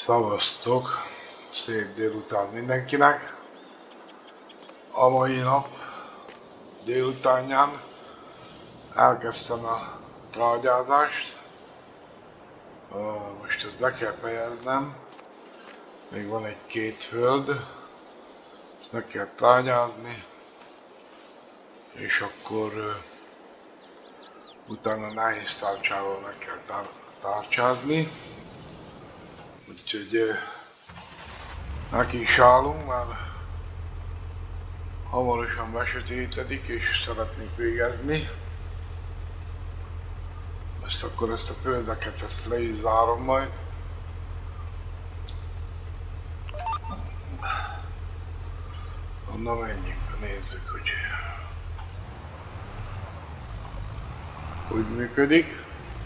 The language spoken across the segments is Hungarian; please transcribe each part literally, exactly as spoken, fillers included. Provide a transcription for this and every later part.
Szavaztok! Szép délután mindenkinek! A mai nap délutánján elkezdtem a trágyázást. Most ezt be kell fejeznem. Még van egy-két föld. Ezt meg kell trágyázni. És akkor utána nehéz tárcsával meg kell tár tárcsázni. Úgyhogy neki is állunk, mert hamarosan besötétedik és szeretnék végezni. Most akkor ezt a földeket ezt le is zárom majd. Onnan menjünk, nézzük, hogy hogy működik.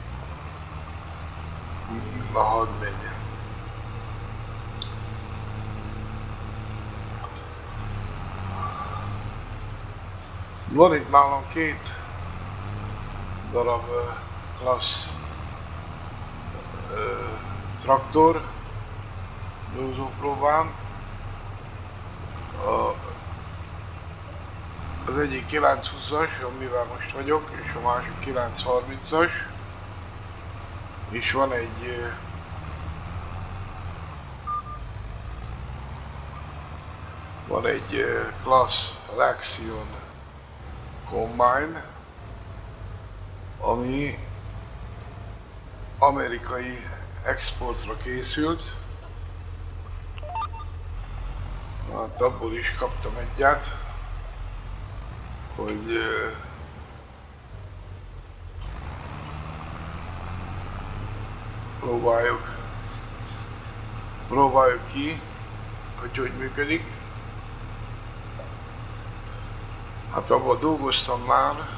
Na, hadd menjen. Van itt nálam két darab uh, klassz uh, traktor dózópróbán. A, az egyik kilencszázhúszas, amivel most vagyok, és a másik kilencszázharmincas. És van egy uh, van egy uh, klassz Lexion Combine, ami amerikai exportra készült. Hát abból is kaptam egyet, hogy uh, próbáljuk, próbáljuk ki, hogy hogy működik. Hát abban dolgoztam már,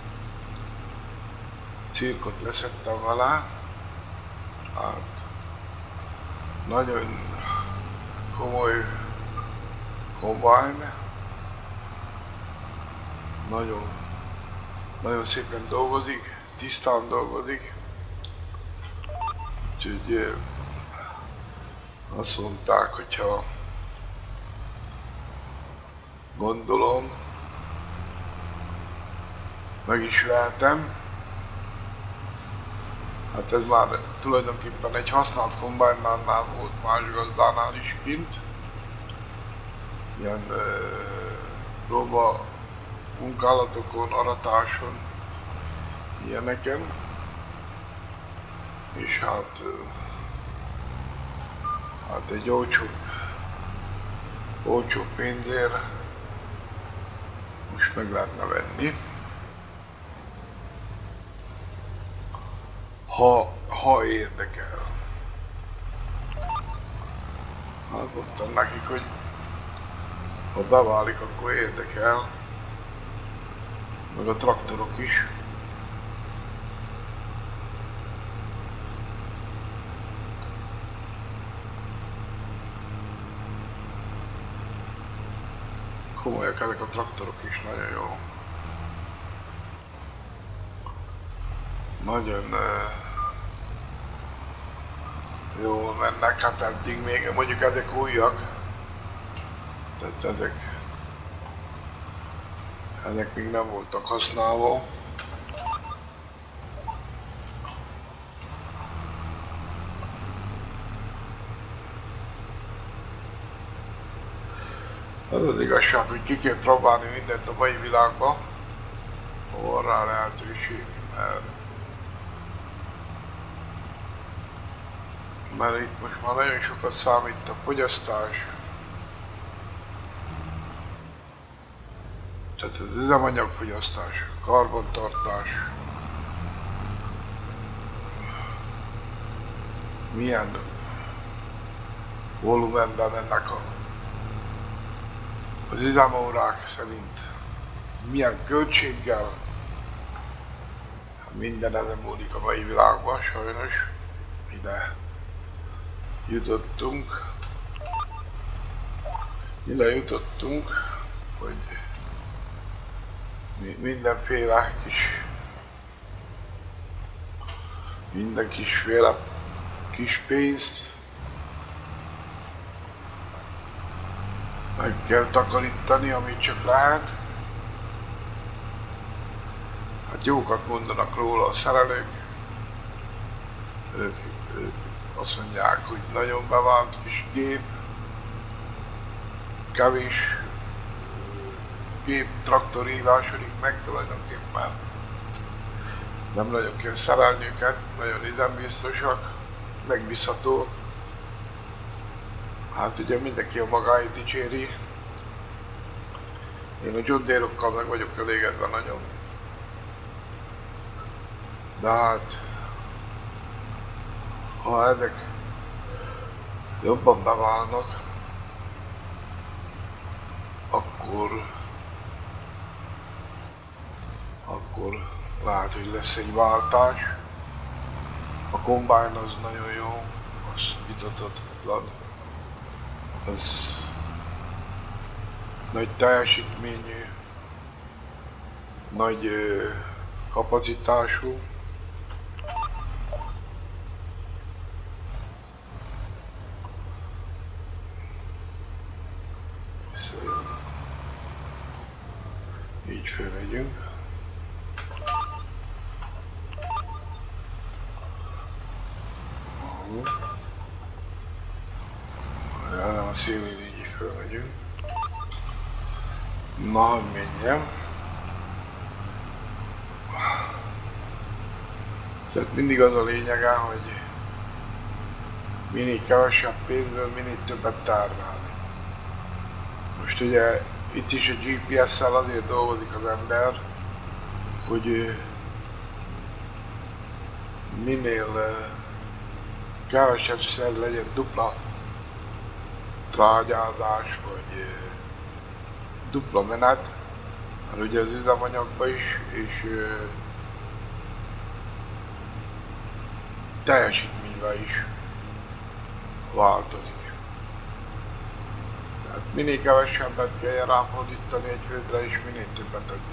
cirkot leszettem vele, hát nagyon komoly combine, nagyon, nagyon szépen dolgozik, tisztán dolgozik, úgyhogy azt mondták, hogyha gondolom, meg is vehetem. Hát ez már tulajdonképpen egy használt kombájnál volt más gazdánál is kint. Ilyen ö, próba munkálatokon, aratáson, ilyeneken. És hát, ö, hát egy olcsó, olcsó pénzért most meg lehetne venni. Ha, ha érdekel. Hát mondtam nekik, hogy ha beválik, akkor érdekel. Meg a traktorok is. Komolyak ezek a traktorok is, nagyon jó. Nagyon uh, jól mennek, hát eddig még, mondjuk ezek újak, tehát ezek, ezek még nem voltak használva. Az az igazság, hogy ki kell próbálni mindent a mai világban, ha van rá lehetőség, mert mert itt most már nagyon sokat számít a fogyasztás. Tehát az üzemanyagfogyasztás, karbantartás, milyen volumenben mennek a, az üzemórák szerint, milyen költséggel, minden ezen múlik a mai világban, sajnos ide jutottunk, ide jutottunk, hogy mindenféle kis, minden kisféle kis pénzt Meg kell takarítani, amit csak lehet. Hát jókat mondanak róla a szerelők. Ők, ők azt mondják, hogy nagyon bevált kis gép. Kevés gép traktorívásodik meg tulajdonképpen. Nem nagyon kell szerelni őket, nagyon üzembiztosak, megbízható. Hát ugye mindenki a magáit dicséri. Én a John Deere-okkal meg vagyok elégedve nagyon. De hát, ha ezek jobban beválnak, akkor, akkor lehet, hogy lesz egy váltás. A Combine az nagyon jó, az vitathatatlan. Az nagy teljesítményű, nagy ö, kapacitású. Szóval így fölmegyünk. A szélén így is fölmegyünk. Na, hogy menjem. Tehát mindig az a lényege, hogy minél kevesebb pénzből minél többet termelni. Most ugye itt is a gé pé es-szel azért dolgozik az ember, hogy minél kevesebb szer legyen dupla trágyázás, vagy dupla menet, mert ugye az üzemanyagban is, és teljesítményben is változik. Tehát minél kevesebbet kell ráfordítani egy földre, és minél többet adni.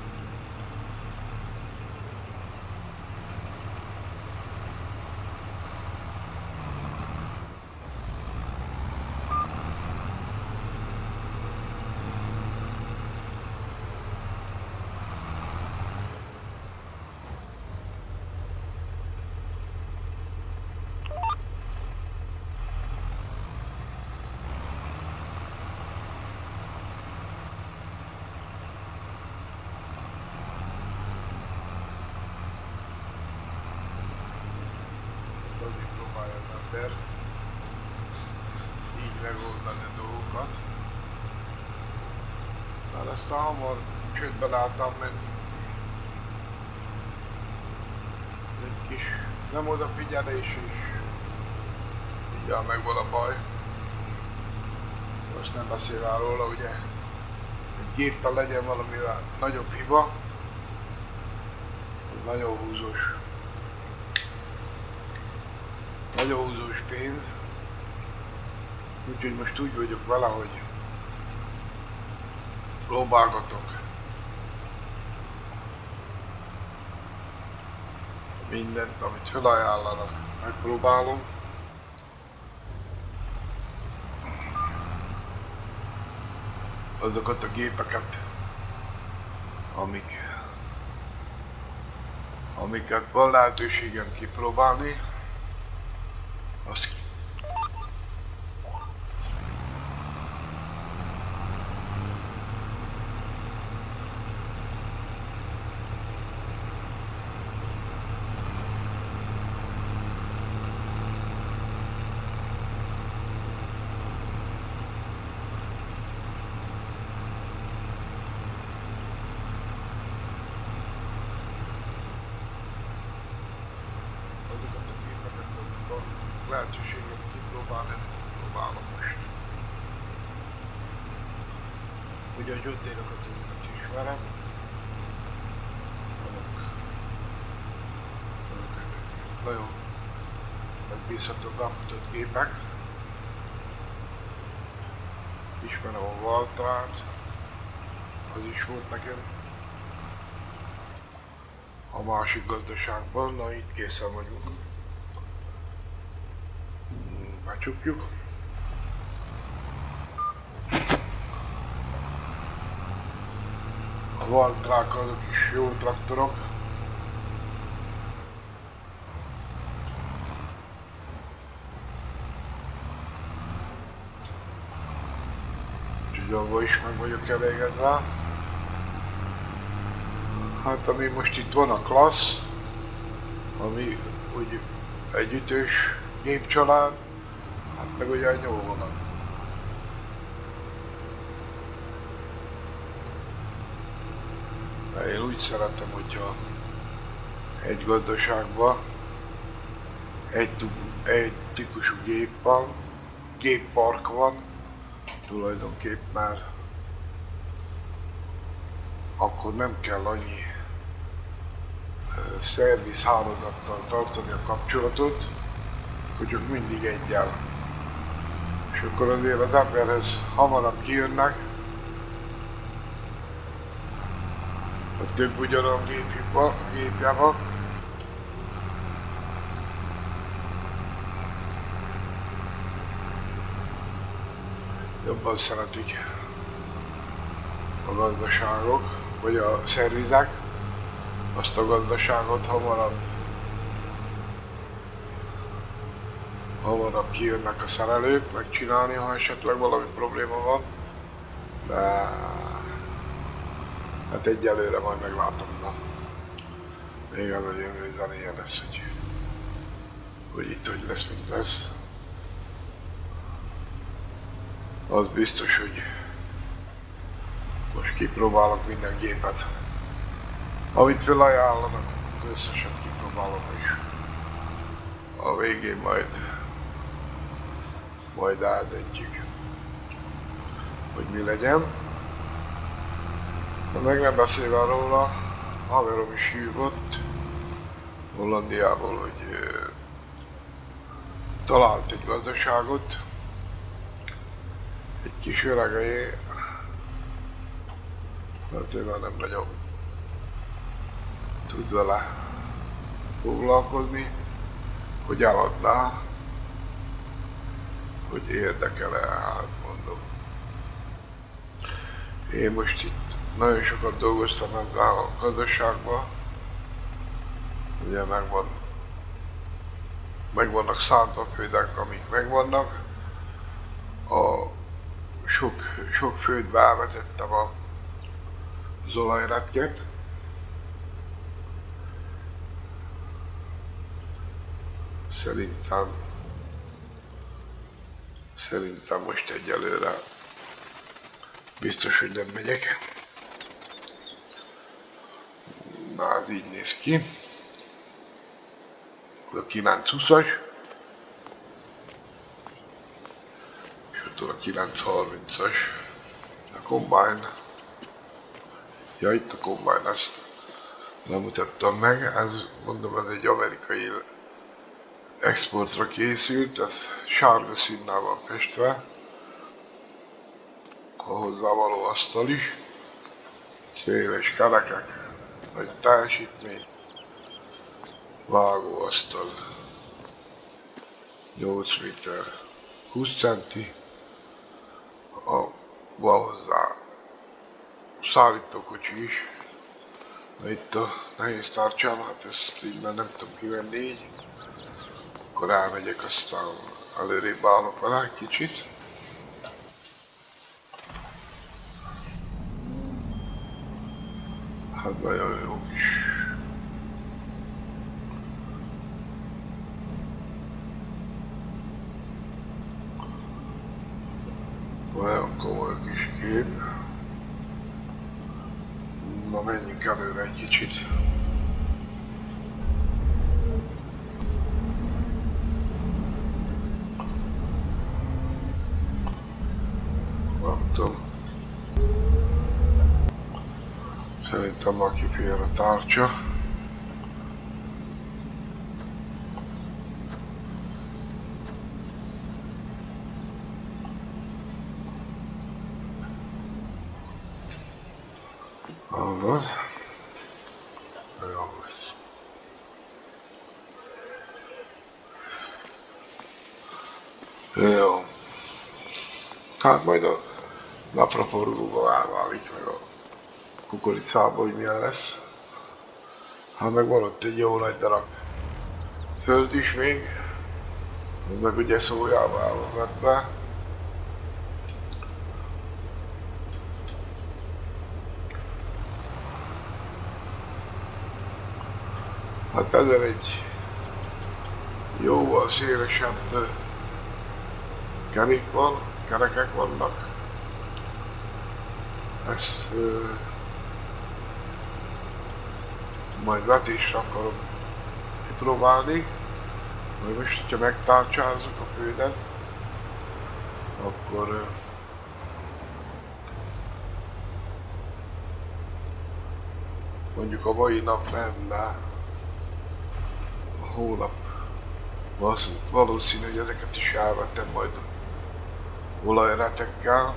Azért próbálja az ember így megoldani a dolgokat. Már aztán hamar csődbe láttam menni. Egy kis nem odafigyelés is. Így megvan a baj. Most nem beszél róla, ugye egy géppel legyen valamivel nagyobb hiba, nagyon húzós. Nagyon húzós pénz, úgyhogy most úgy vagyok vele, hogy próbálgatok mindent, amit felajánlanak, megpróbálom. Azokat a gépeket, amik, amiket van lehetőségem kipróbálni, azt lehetőséget kipróbálni, ezt kipróbálom most. Ugye a John Deere-okat ismerem. Nagyon megbízható bemutott gépek. Ismerem a Valtrát, az is volt nekem a másik gazdaságban, na itt készen vagyunk. Becsukjuk. A Valtrák azok is jó traktorok. Úgyhogy abban is meg vagyok elégedve. Hát ami most itt van a klassz, ami úgy egy ütős gépcsalád, hát meg ugye a nyolvonal. Én úgy szeretem, hogyha egy gazdaságban egy, egy típusú gép van, géppark van, tulajdonképp már akkor nem kell annyi szerviz hálózattal tartani a kapcsolatot, hogy csak mindig egyel. És akkor azért az emberhez hamarabb kijönnek, a több ugyanolyan gépje van. Jobban szeretik a gazdaságok, vagy a szervizek azt a gazdaságot hamarabb hamarabb kijönnek a szerelők megcsinálni, ha esetleg valami probléma van, de hát egyelőre majd meglátom, na. Még az a jövő zenéje lesz, hogy, hogy itt hogy lesz, mint lesz. Az biztos, hogy most kipróbálok minden gépet. Amit felajánlanak, az összeset kipróbálok is. A végén majd majd eldöntjük, hogy mi legyen. De meg nem beszélve róla, haverom is hívott Hollandiából, hogy uh, talált egy gazdaságot, egy kis öregejé, hát ő már nem nagyon tud vele foglalkozni, hogy eladná, hogy érdekel-e, hát mondom. Én most itt nagyon sokat dolgoztam ezzel a gazdaságban, ugye megvan, megvannak szántva földek, amik megvannak, a sok, sok földbe elvezettem a az olajretket. Szerintem Szerintem most egyelőre biztos, hogy nem megyek. Na, ez így néz ki. Ez a kilencszázhúszas. És ott a kilencszázharmincas. A Combine. Ja, itt a Combine, ezt nem mutattam meg. Ez, mondom, ez egy amerikai exportra készült, ez sárga színnel van festve, a hozzávaló asztal is, széles kerekek, nagy teljesítmény, vágóasztal, nyolc méter, húsz centi, a, van hozzá szállítókocsi is, na itt a nehéz tárcsám, hát ezt így már nem tudom kivenni így. Akkor elmegyek, aztán előrébb állok vele egy kicsit. Hát nagyon jó kis. Nagyon komoly kis kép. Na menjünk előre egy kicsit. Szerintem már kifér a tárcsa. Azaz. Jó lesz. Jó. Hát majd a napraforgóval elválik meg a kukoricába, hogy milyen lesz. Hát meg van ott egy jó nagy darab föld is még, ez meg ugye szójával vett be. Hát ezen egy jóval szélesebb kerék van, kerekek vannak. Ezt uh, majd vetésre akarom kipróbálni. Majd most, hogyha megtárcsázzuk a földet, akkor uh, mondjuk a mai nap nem, de a hónap valószínű, hogy ezeket is elvettem majd olajretekkel.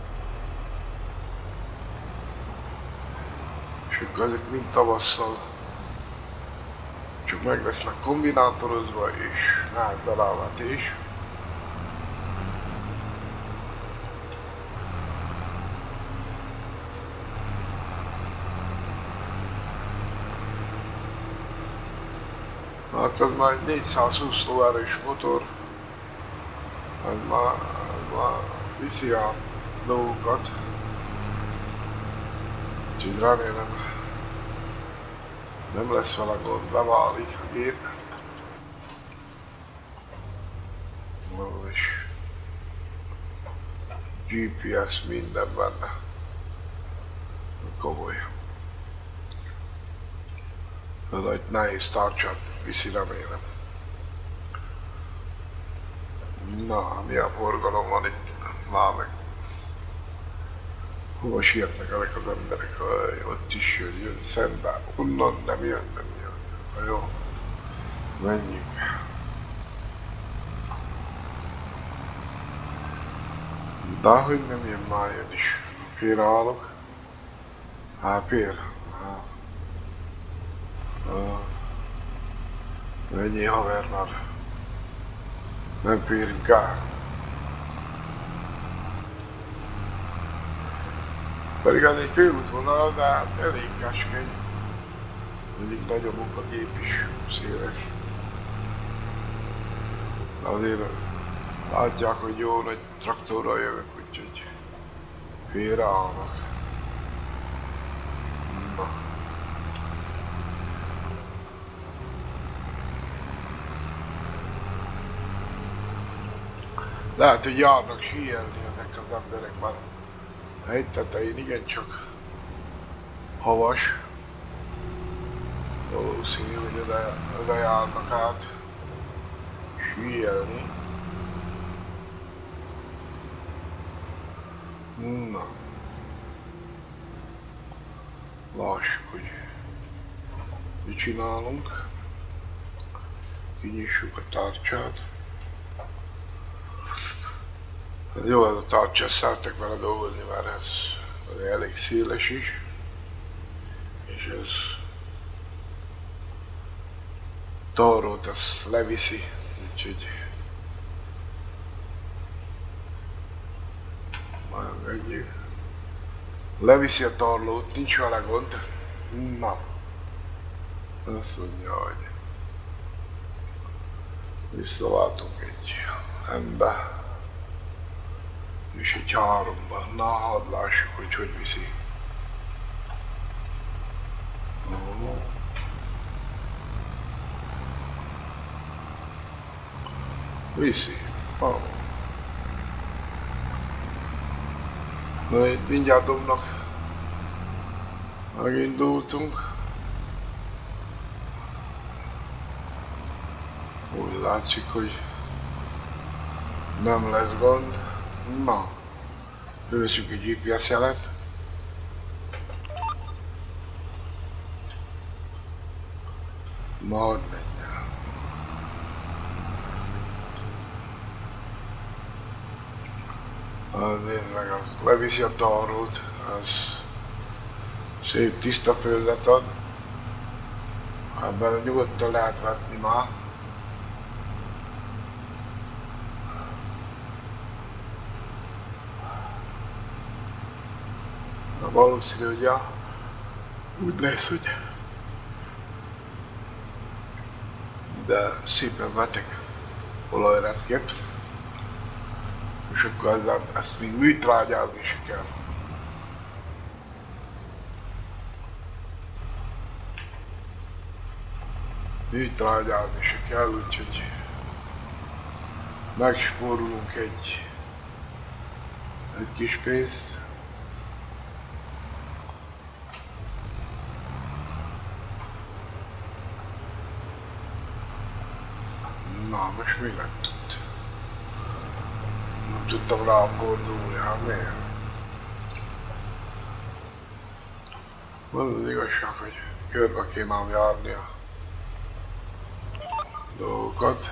És akkor ezek mind tavasszal csak meg lesznek kombinátorozva és hát belávetés. Hát ez már egy négyszázhúsz lóerős motor, ez már, ez már viszi a dolgokat, úgyhogy remélem nem lesz vele gond, beválik a gép. És gé pé es minden benne, komoly. De egy nehéz tárcsát viszi, remélem. Na, milyen forgalom van itt, már meg. Hova sietnek ezek az emberek, ott is jön, jön szembe, onnan nem jön, nem jön. Na jó, menjünk. De hogy nem jön, már jön is. Félreállok. Hát fél. Ennyi haver már. Nem férünk el. Pedig az egy főútvonal, de hát elég keskeny. Mindig nagy a munkagép is, széles. De azért látják, hogy jó nagy traktorral jövök, úgyhogy félreállnak. Na. Lehet, hogy járnak síelni ezek az emberek már. A hegy tetején igencsak havas. Valószínű, hogy oda, oda járnak át síelni. Na. Lássuk, hogy mit csinálunk. Kinyissuk a tárcsát. Ez jó, ez a tárcsa, szeretek vele dolgozni, mert ez, ez elég széles is. És ez tarrót, ezt leviszi, úgyhogy majd egy leviszi a tarlót, nincs vele gond. Na, azt mondja, hogy visszaváltunk egy ember. És egy háromban. Na, hadd lássuk, hogy hogy viszi. Oh. Viszi. Oh. Na, itt mindjárt dobnak. Megindultunk. Úgy látszik, hogy nem lesz gond. Na, fölveszünk egy gé pé es jelet. Na, hadd menjen. Hát nézd meg, az leviszi a tarrót, az szép tiszta földet ad. Ebben nyugodtan lehet vetni már. Valószínű, hogy a úgy lesz, hogy de szépen vetek olajretket, és akkor ezzel, ezt még műtrágyázni se kell. Műtrágyázni se kell, úgyhogy megspórolunk egy, egy kis pénzt. Na, most mi lett ott? Nem tudtam ráfordulni, hát miért? Az az igazság, hogy körbe kéne járni a dolgokat.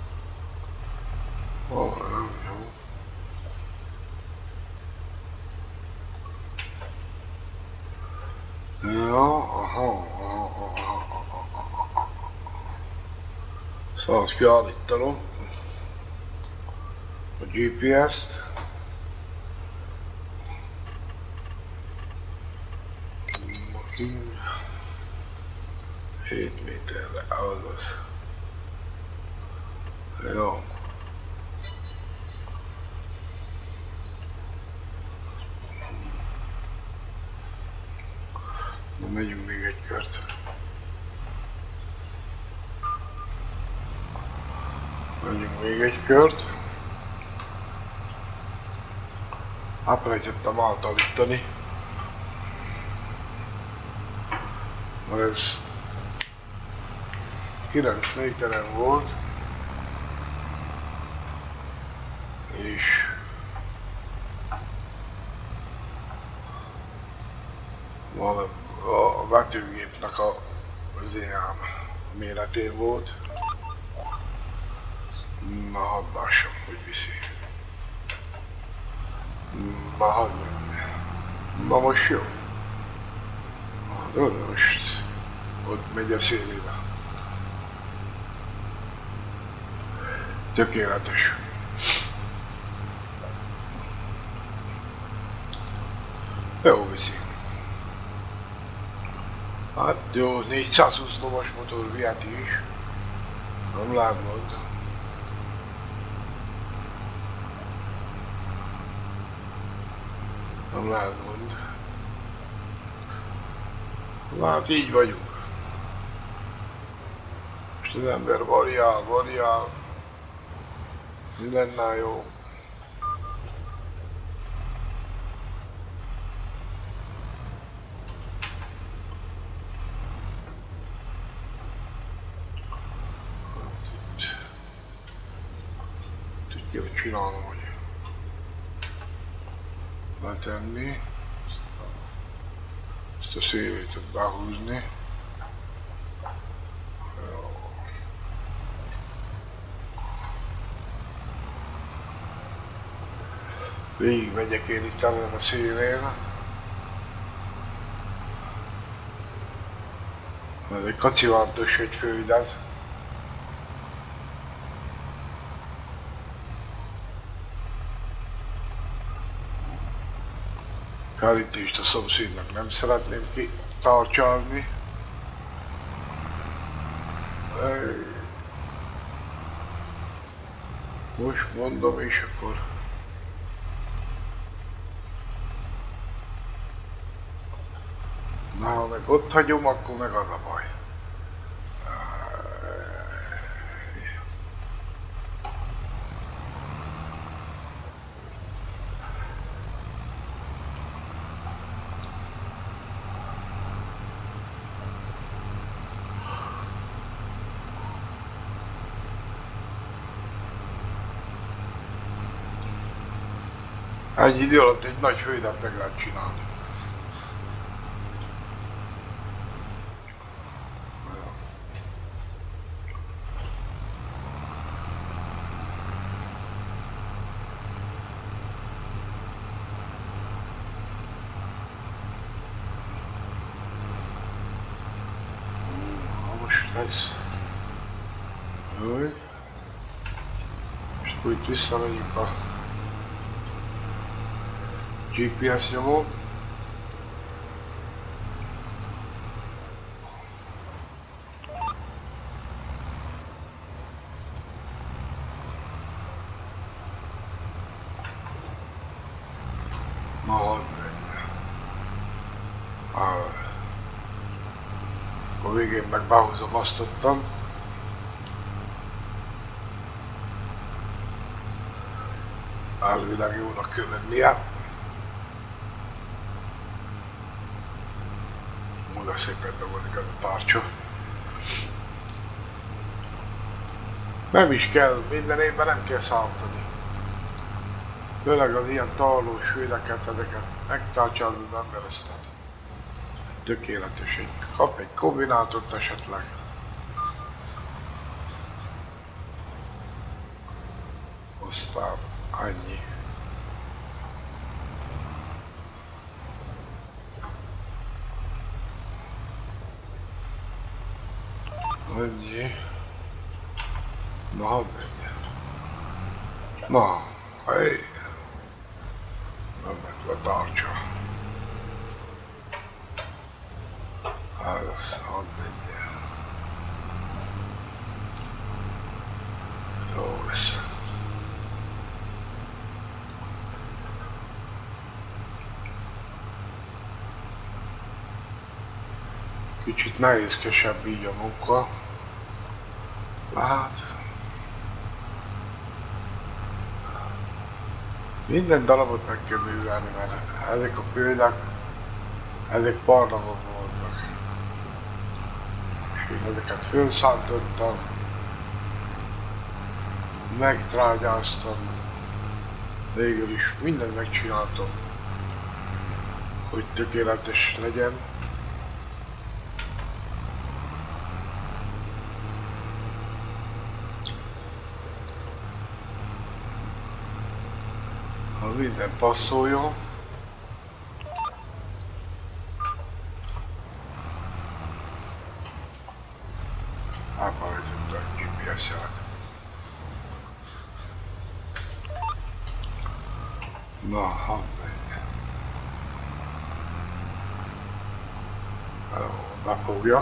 Ó, nem jó. Ja, aha, aha, aha, aha, aha. Szóval azt kiállítanom a gé pé es-t. hét méterre, azaz. Jó. Na, megyünk még egy kört. Megyünk még egy kört. Elfelejtettem átállítani. Mert ez kilenc méteren volt. És a vetőgépnek a, az ilyen méretén volt. Na, hadd lássam, hogy viszi. Na, hadd menj. Na, most jó. Na, most ott megy a szélébe. Tökéletes. Jó viszi. Hát jó, négyszázhúsz lovas motor viheti is. Nem lehet gond. Nem lehet gond. Hát így vagyunk. Most az ember variál, variál. Mi lenne jó? Kell csinálnom, hogy letenni, ezt a szélét behúzni. Végig megyek én itt ellen a szélén. Ez egy kacivántos egy fővidász. Kárítést a szomszédnak nem szeretném ki tartsalni. Most mondom, és akkor na, ha meg ott hagyom, akkor meg az a baj. Egy idő alatt egy nagy főidát meg lehet csinálni. Most ez... Jó. És akkor itt visszamegyünk a gé pé es nyomó. A végén meg behúzom, azt adtam. Elvileg jónak kell lennie. Oda szépen bevonik ez a tárcsa. Nem is kell, minden évben nem kell szántani. Főleg az ilyen tarlós hőleket, ezeket megtartja az ember, aztán tökéletes. Egy, kap egy kombinátort esetleg. Aztán annyi. Annyi. Na, hadd menj. Na, hely. Nem ment le tartsa. Ez, hadd menj. Jó lesz. Kicsit nehézkesebb így a munka. Hát minden darabot meg kell művelni, mert ezek a példák, ezek barnagok voltak. És én ezeket fölszántottam, megtrágyáztam, végül is mindent megcsináltam, hogy tökéletes legyen. Ha minden passzoljon. Elfelejtettem a gé pé es-jelet. Na, hadd menjen. Jó, befogja.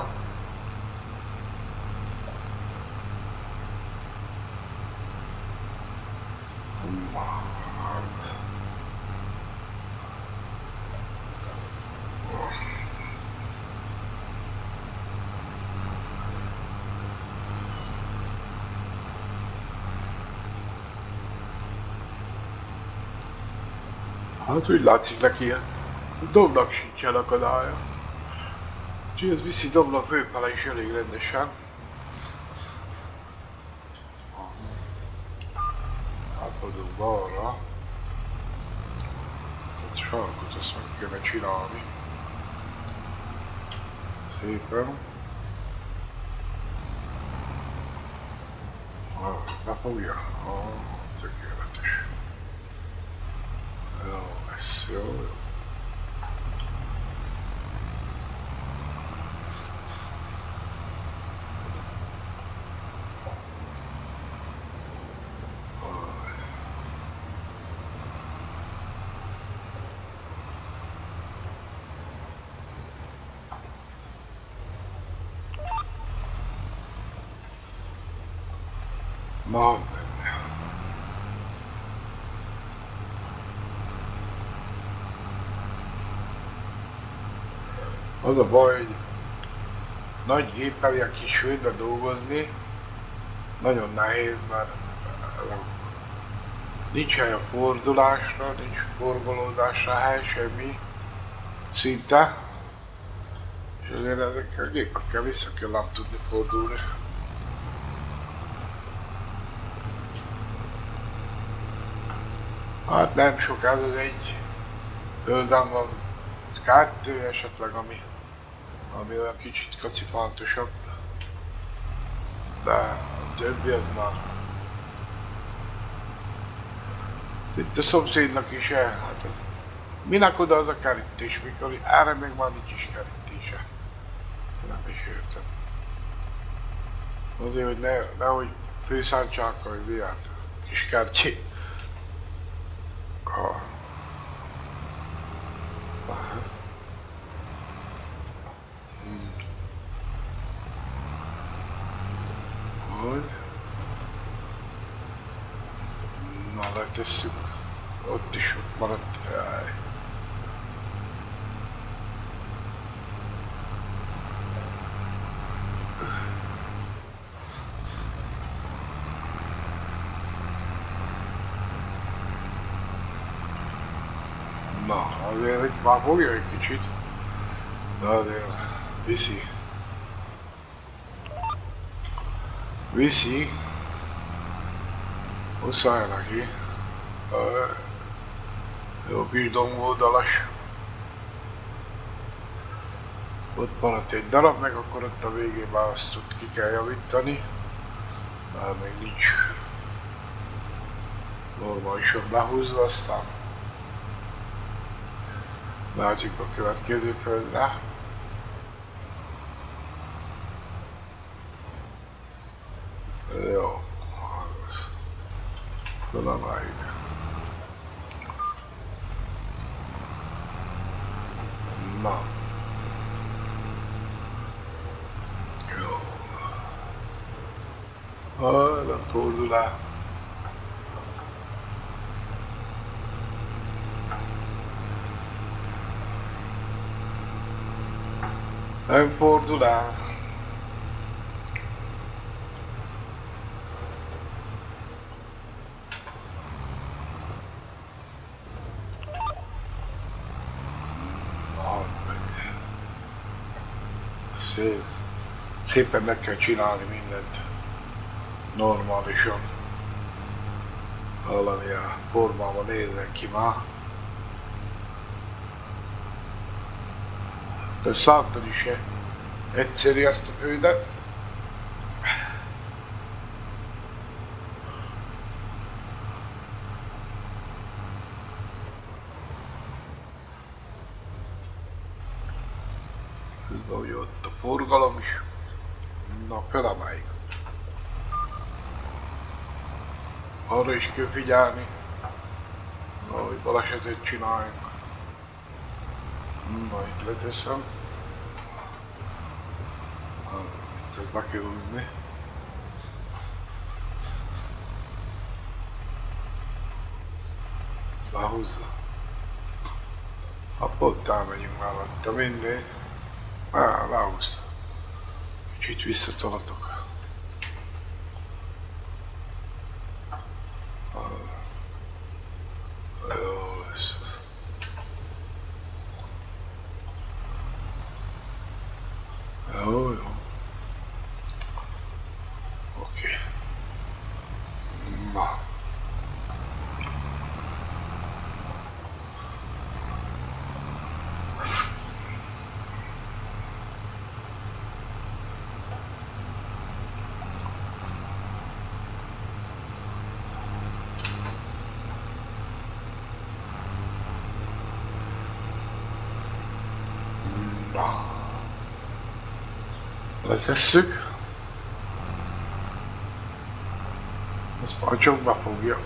Hát úgy látszik neki, a dombnak sincsen akadálya. Úgyhogy ez viszi dombnak főfele is elég rendesen. Átadunk balra. Tehát sarkot azt meg kellene csinálni. Szépen. Befogja? Ah, tökéletes. Jó, ez jó, jó. Na, az a baj, hogy nagy géppel ilyen kis hőbe dolgozni nagyon nehéz, mert nincs hely a fordulásra, nincs forgolódásra hely, semmi szinte, és azért ezekkel a gépekkel vissza kell ám tudni fordulni. Hát nem sok, ez az egy földön van, kettő esetleg, ami, ami olyan kicsit kacifántosabb, de a többi az már. Itt a szomszédnak is el, hát ez, minek oda az a kerítés, mikor erre még már nincs is kerítése. Nem is értem. Azért, hogy ne, nehogy főszántsák a diát, kis kertjét. Ah. Hmm. Hogy? Na, letesszük. Ott is ott maradt. Jaj. Na, azért itt már fogja egy kicsit, de azért viszi. Viszi. Muszáj neki. Jó kis dombódalas. Ott maradt egy darab, meg akkor ott a végében azt ott ki kell javítani. Már még nincs normálisan lehúzva, aztán látjuk a következő földre. Jó. Felemeljük. Na. Jó. Ah, nem fordul el. Nem fordul el. Szép. Szépen meg kell csinálni mindent normálisan. Hallani a formában nézzen ki már. Te szántani se egyszerű ezt a földet. Közben ugye ott a forgalom is. Na, felemeljük. Arra is kell figyelni, hogy balesetet csináljunk. Na, itt leteszem. Itt ezt be kell húzni. Behúzza. Ha pont elmegyünk mellette, mindegy. Á, lehúzta. Kicsit visszatolatok. Jó lesz. Jó, jó. Oké. Na. Na. Letesszük. Ezt majd csak befogja.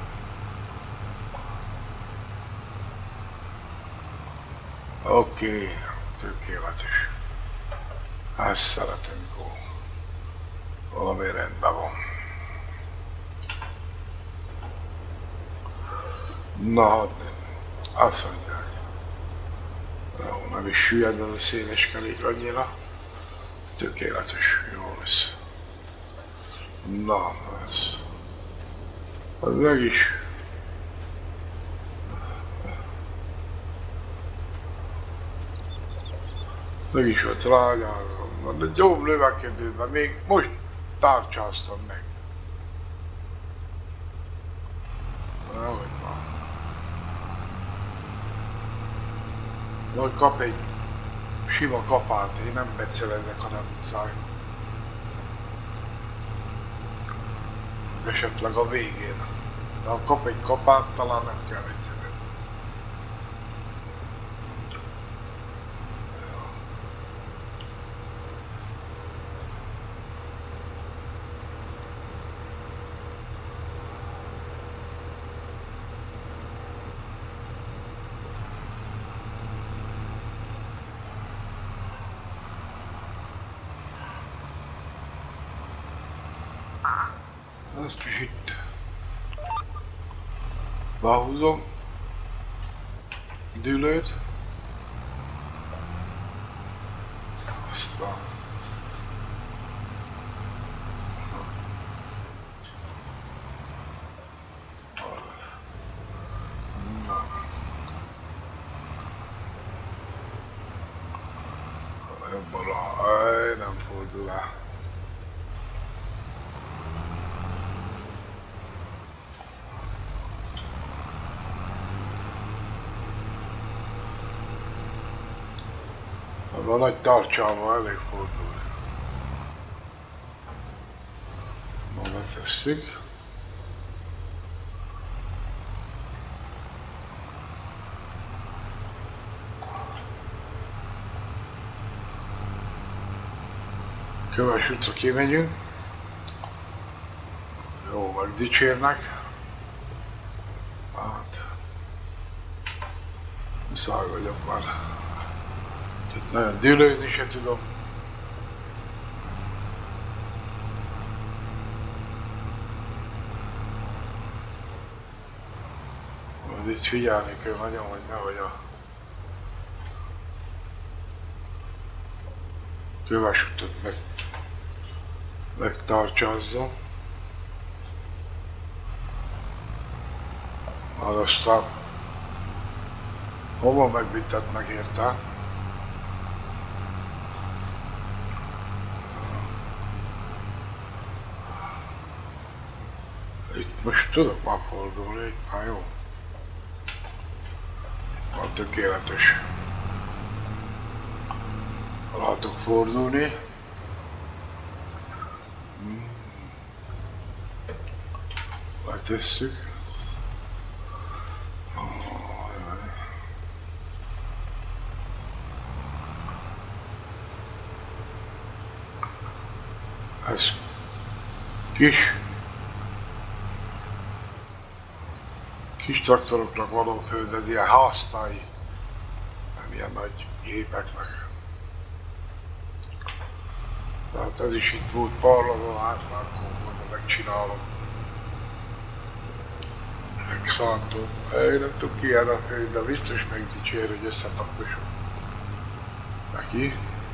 Oké, tökéletes. Ezt szeretünk, ó. Valami rendben van. Na, azt mondják. Jó, nem is süllyed ez a széles kerék annyira. Tökéletes, jó lesz. Na, ez... Az meg is... Meg is volt rágyálom, de jobb növekedőben még most tárcsáztam meg. Ahogy van. Majd kap egy sima kapát, én nem becélezek, hanem muszáj. Esetleg a végén. De ha kap egy kapát, talán nem kell egyszerűen. Ezt is itt behúzom dűlőt, aztán Jobb balra, aj, nem fordul el. Van nagy tarcsalma, elég fordul. Na, letesszük. Köves útra kimegyünk. Jó, megdicsérnek. Hát... Muszáj vagyok már. Tehát nagyon dűlőzni se tudom. Majd itt figyelni kell nagyon, hogy nehogy a köves utat meg, megtartsazzam. Már aztán hova megbüntetnek érte? Itt most tudok már fordulni, itt már jó. Már tökéletes. Látok fordulni. Hmm. Letesszük. Ez kis kis traktoroknak való föld, ez ilyen háztai, nem ilyen nagy gépeknek. Tehát ez is itt volt parlagon, hát már akkor megcsinálom. Megszántom. Én nem tudok ki a föld, de biztos megdicsér, hogy összetaposom neki.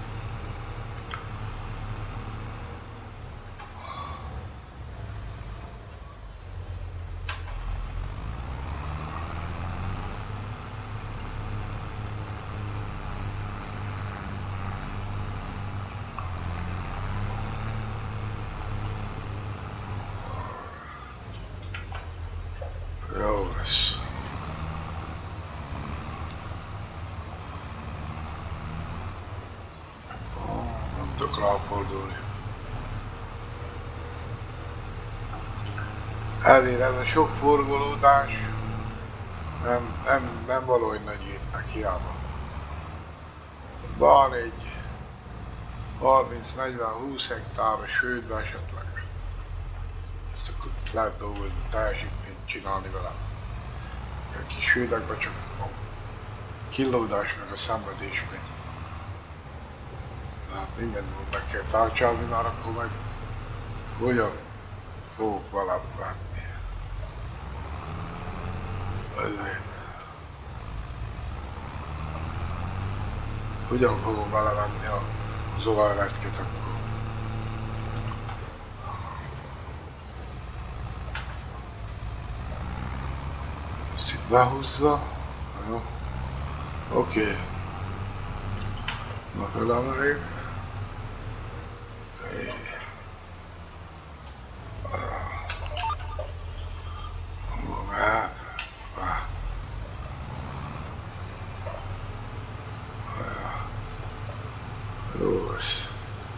Jó lesz. Nem tudok ráfordulni. Ezért ez a sok forgolódás nem, nem, nem valahogy nagy gépnek hiába. Van egy harminc negyven húsz hektáros földbe esetleg. Ezt akkor lehet dolgozni, teljesítményt csinálni vele. A kis földekben csak a kilódás meg a szenvedés megy. Hát mindent meg kell tárcsázni, már akkor meg hogyan fogok vele venni. Ezért. Hogyan fogom vele venni az olajresztket akkor? Ezt itt behúzza. Jó. Oké. Okay. Na fölemeljük. Jó lesz.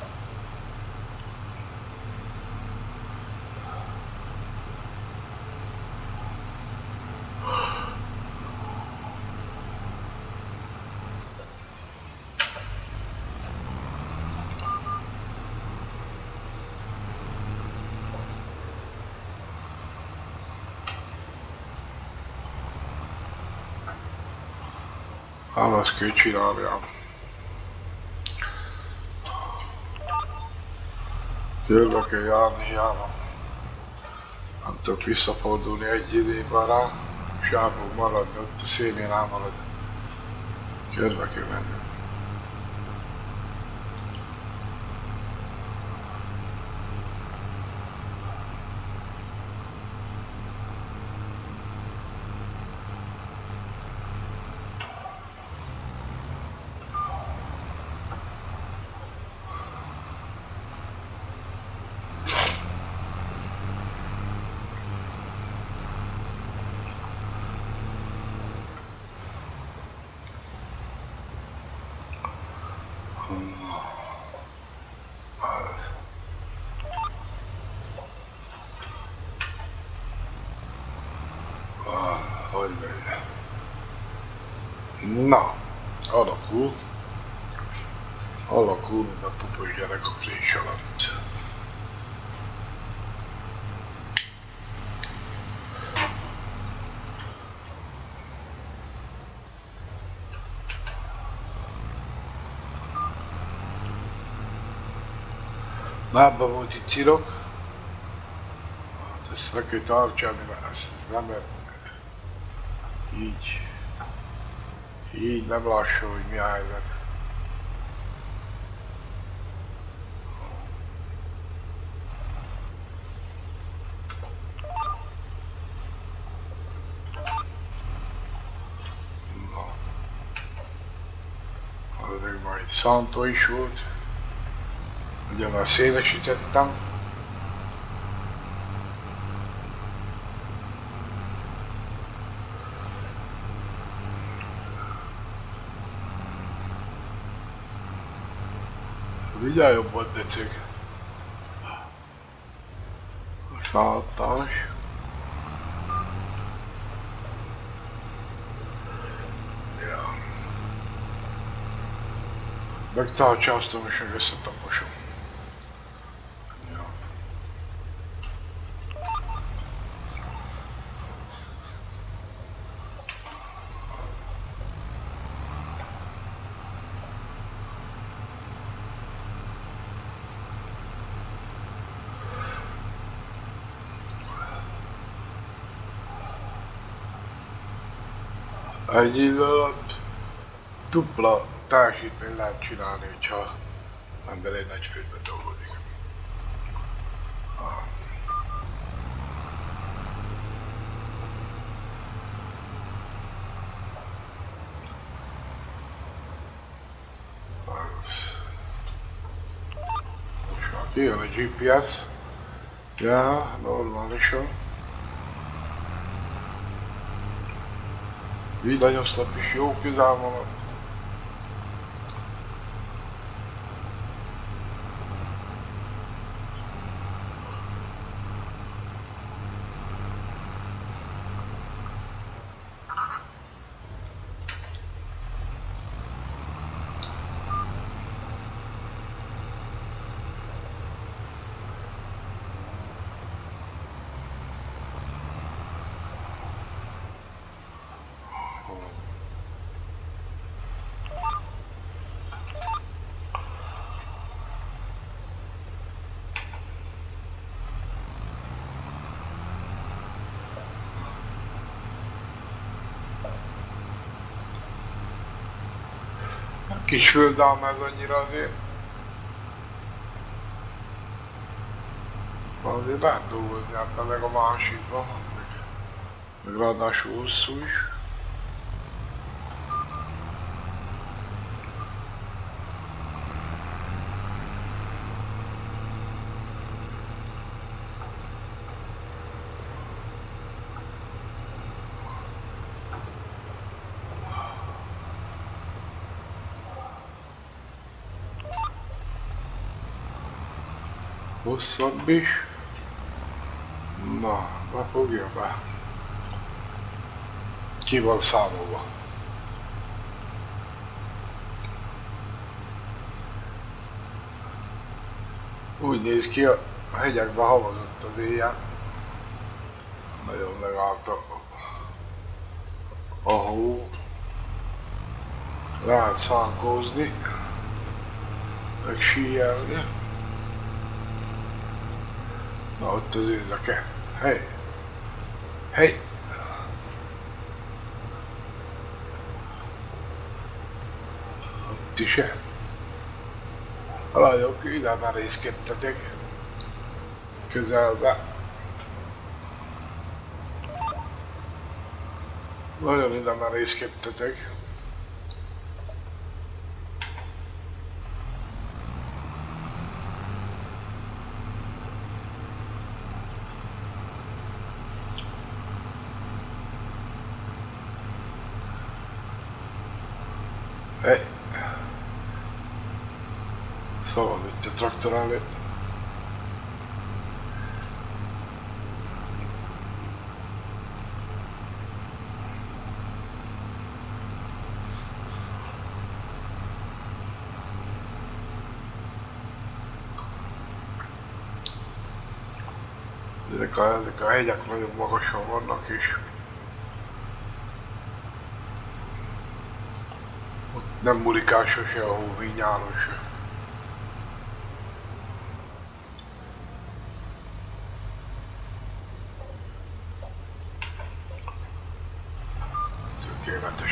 Ám azt kell csináljam. Körbe kell járni hiába. Nem tudok visszafordulni egy időben rá, és el fog maradni, ott a szélén elmarad. Körbe kell menni. Hogy megy? Na, alakul. Alakul, mint a pupos gyerek a prés alatt. Lábban volt itt cirok. Ezt le kell tartani, mert ezt nem lehet. Így. Így nem lassú, hogy mi a helyzet. Na. Addig majd Szantó is volt. Ugyanaz szélesítettem. Vigyázz jobban, deceg. Szállatás. Ja. Megcálcsáztam és meg összetaposom. Ja. Egy idő alatt dupla teljesítményt lehet csinálni, hogyha ember egy nagy főbe dolgozik. Most már kijön a gé pé es. Ja, normálisan. Villanyoszlop is jó közel van ott. Kis földám ez annyira azért. Azért lehet dolgozni, hát meg a másikban, meg, meg ráadásul hosszú is. Hosszabb is. Na, befogja be. Ki van számolva. Úgy néz ki, a hegyekben havazott az éjjel. Nagyon megállt a, a hó. Lehet szánkózni, meg síelni. Na ott az éjszake. Hey! Hey! Ott is-e? A lányok ide merészkedtetek. Közelbe. Nagyon ide merészkedtetek. Hey. Szalad itt a traktor előtt. Ezek a, ezek a hegyek nagyon magasan vannak és ott nem mulikál sose a hó, így nyáron se. Tökéletes.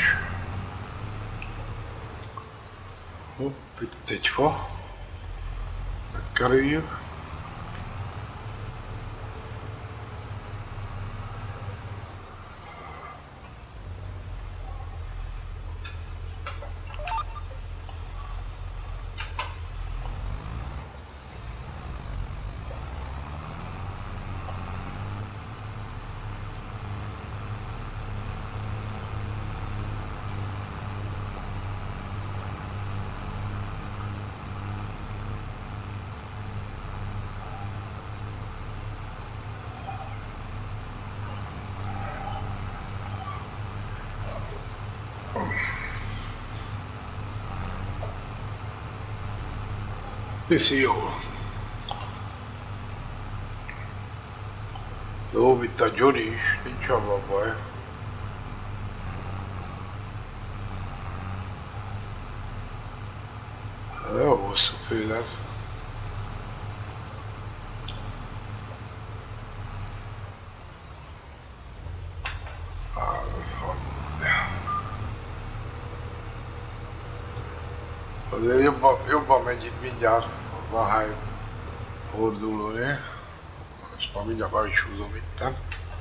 Hopp, itt egy fa. Megkerüljük. Viszi jól. Jó, itt a Johnny is, nincs abban baj. Jó hosszú fő lesz. Azért jobban, jobban megy itt mindjárt, van hely fordulója. Ezt már mindjárt be is húzom itten.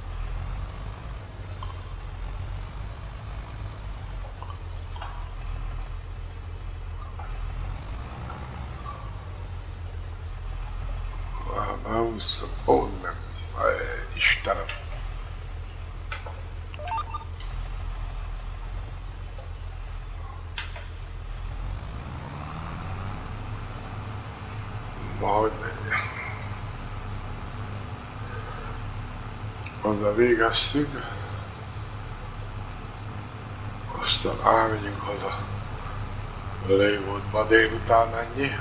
Behúzom, ó nem, Istenem. Majd azzal végeztük, aztán elmegyünk haza. Elég volt ma délután ennyi.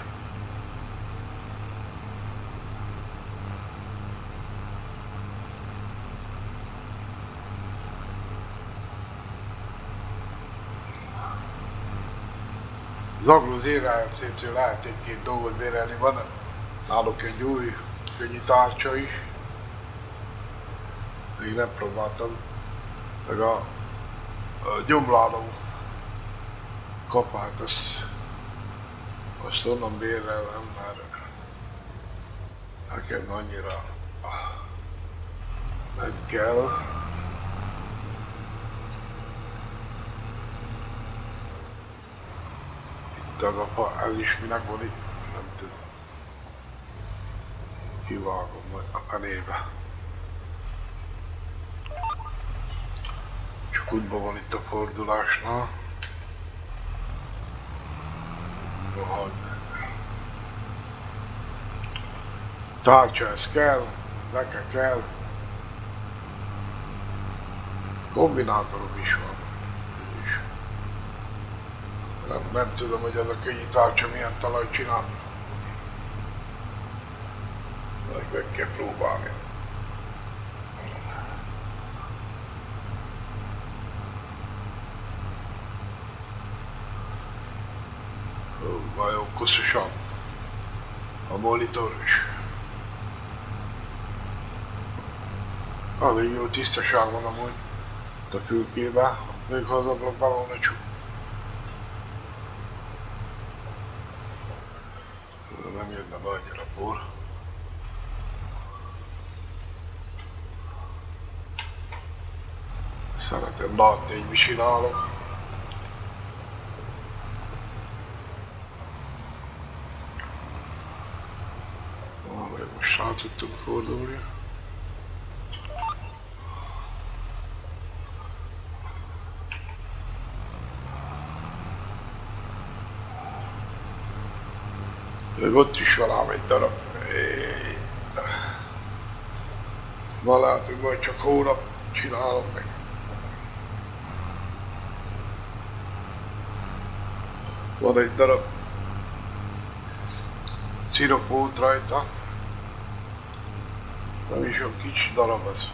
Zaglóz é er em cé-től lehet egy-két dolgot bérelni, van náluk egy új könnyű tárcsa is. Még nem próbáltam. Meg a, a gyomláló kapát, azt, azt onnan bérelem, mert nekem annyira nem kell. Itt az a, ez is minek van itt, nem tudom. Kivágom majd a fenébe. Csak útban van itt a fordulásnál. Rohadt. Tárcsa ez kell, leke kell. Kombinátorom is van. Nem, nem tudom, hogy az a könnyű tárcsa milyen talajt csinál. Meg meg kell próbálni. Ó, vajon koszosan. A monitor is. Elég jó tisztaság van amúgy a fülkében, még ha az ablakban van a csuk. Nem jönne be annyira por. Szeretem látni, hogy mi csinálok. Valahogy most rá tudtunk fordulni. Még ott is valám egy darab. Éj. Ma lehet, hogy majd csak hónap csinálom meg. Van egy darab cirokót rajta. Nem is olyan kicsi darab az.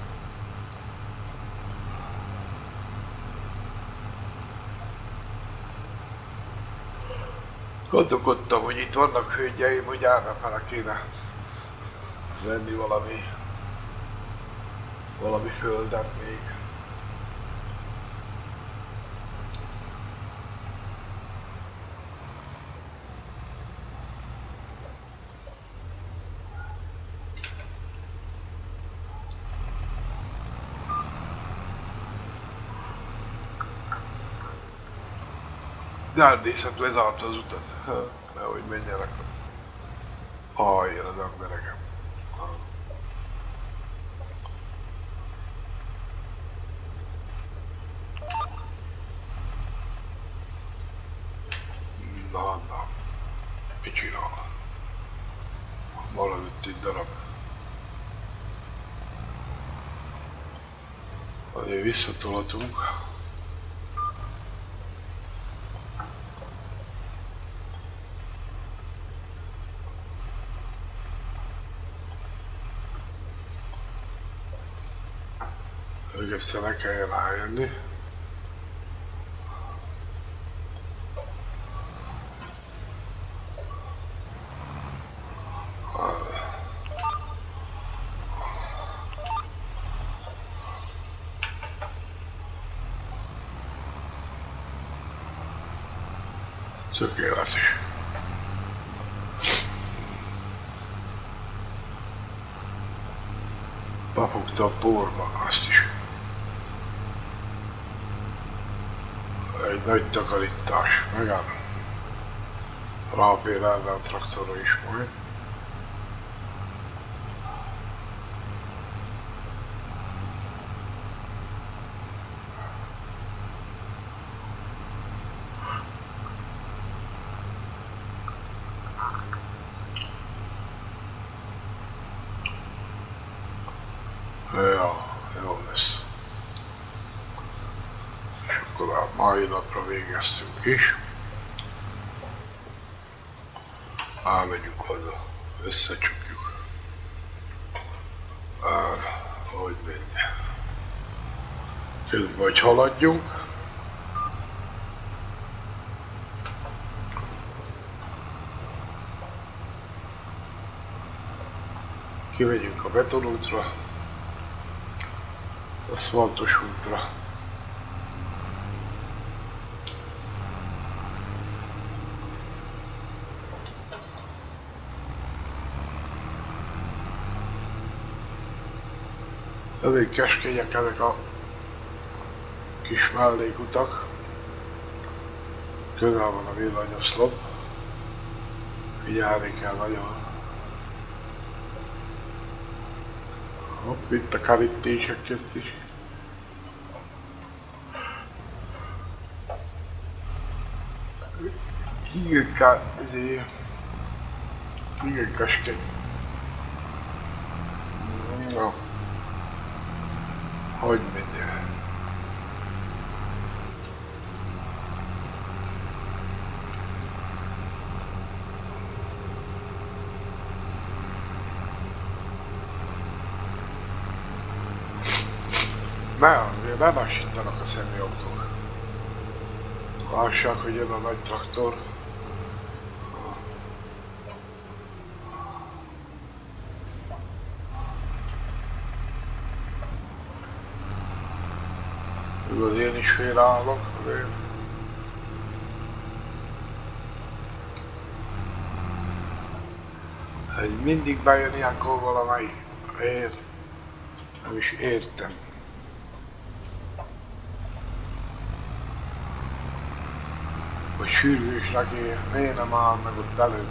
Gondolkodtam, hogy itt vannak hölgyeim, hogy arrafele kéne venni valami, valami földet még. De Árnészet lezárt az utat, nehogy menjenek. Hajjön az emberek. Na, na, mit csinál? Maradott egy darab. Azért visszatolatunk. Még össze le kelljen rájönni. Tökéletes. Befogta a porba azt is. Egy nagy takarítás, megáll. Rápér erre a traktorra is majd. Ja, jó lesz. És akkor a mai napra végeztünk is. Elmegyünk haza, összecsukjuk. Már, hogy menj. Közben vagy haladjunk. Kimegyünk a betonútra. Aszfaltos útra. Elég keskények ezek a kis mellékutak. Közel van a villanyoszlop. Figyelni kell nagyon. Hopp, itt a kerítések közt is. Igen, ká... ezért... Igen, keskeny. No. Hogy menjél? Ne, azért ne lassítanak a személyautók. Lássák, hogy jön a nagy traktor. Az én is félreállok, azért. Hogy mindig bejön ilyenkor valamelyik. Ért. Nem is értem. Hogy sürgős neki, miért nem áll meg ott előtt?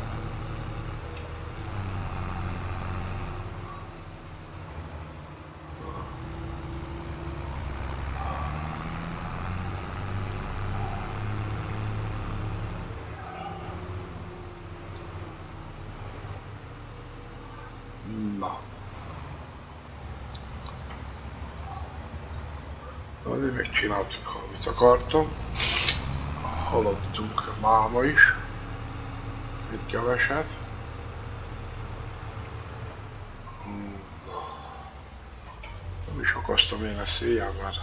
Na. Azért megcsináltuk, amit akartam. Haladtunk máma is. Egy keveset. Nem is akartam én ezt éjjel, mert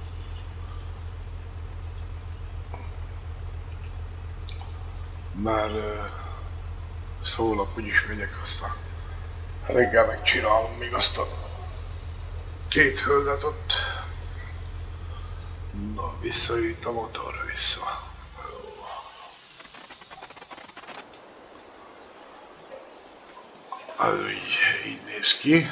mert uh, szólok, úgyis megyek, aztán reggel megcsinálom még azt a két földet ott. Na, visszajött a motor, vissza. Az így, így néz ki.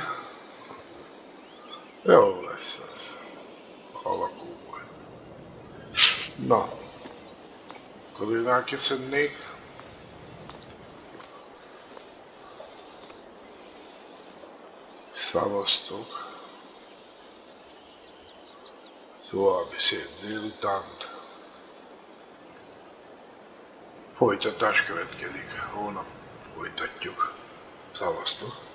Jó lesz az. Alakul majd. Na. Akkor én elköszönnék. Szavaztok. További szép délutánt. Folytatás következik. Holnap folytatjuk. Szavaztok.